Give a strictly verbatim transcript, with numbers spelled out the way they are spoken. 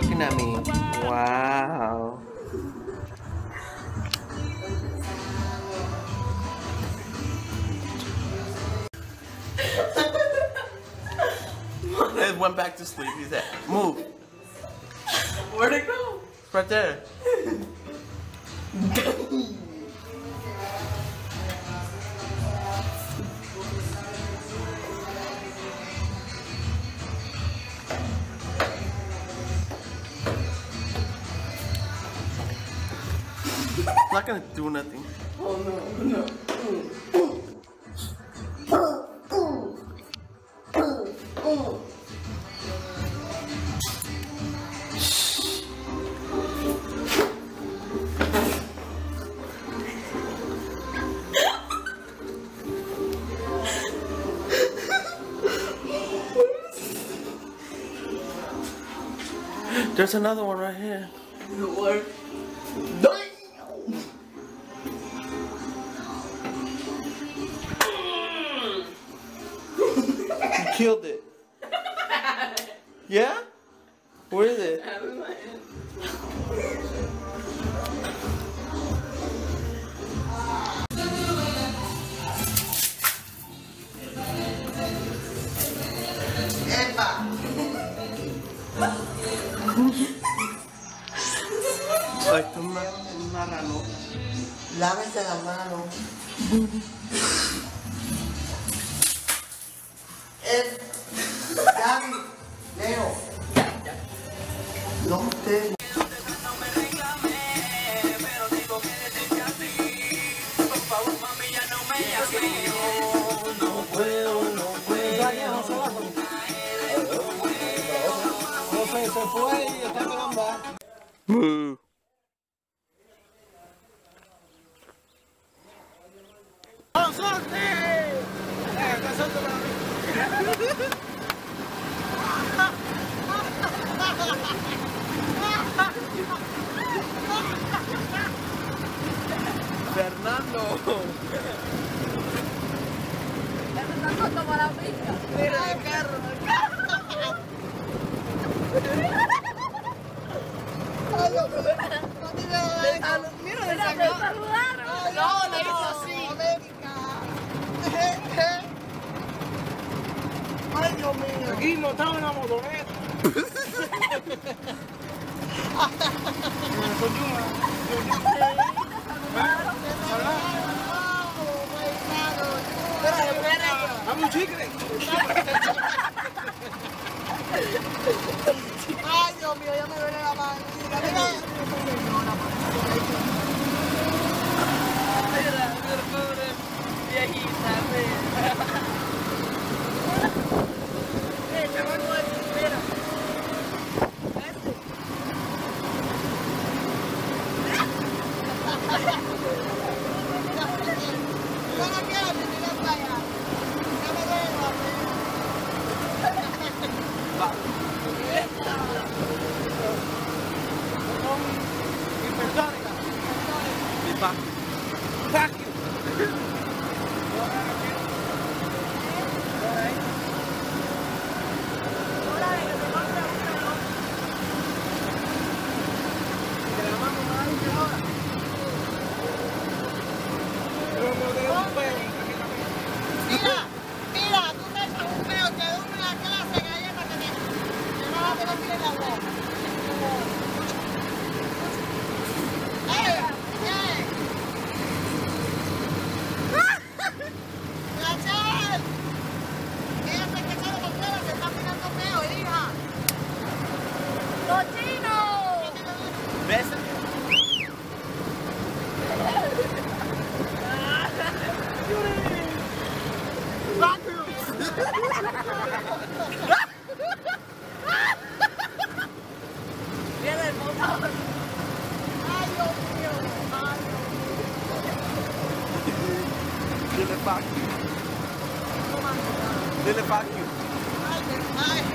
looking at me. Wow. It went back to sleep. He said, move. Where'd it go? It's right there. It's not gonna do nothing. Oh no, no. There's another one right here. What? You killed it. Yeah? Where is it? Ay, tú me marrano. Lávese la mano. Eh, Gaby, Leo. No te. No puedo, no puedo. Se fue y está pegando. Moo. Fernando. Fernando como la pica. Mira el carro, el carro. Ay, Dios mío. No tiene nada de eso. Mira, le sacó. saludaron. No, le hizo así. América. Ay, Dios mío. Aquí montado en la motoneta. Dame un chicle. Ay, Dios mío, ya me duele la mano. Mira, mira. Mira, pobre viejita, mira. Mira, vamos a ver, mira. Yo no quiero que sigas para allá. Ya me duele la mano. Hipertónica. Mi pa. Fuck you. Mira, mira, tú te echas un peo, te doy una clase de galleta que te, te vas a tener que ir en la boca. ¡Eh! ¡Eh! ¡Rachel! Ella se quedó de los pelos, se está mirando peo, hija. ¡Cochino! ¿Ves? Viene el motor. Ay, Dios mío. Ay, Dile fuck you. Dile fuck you. ay, ay.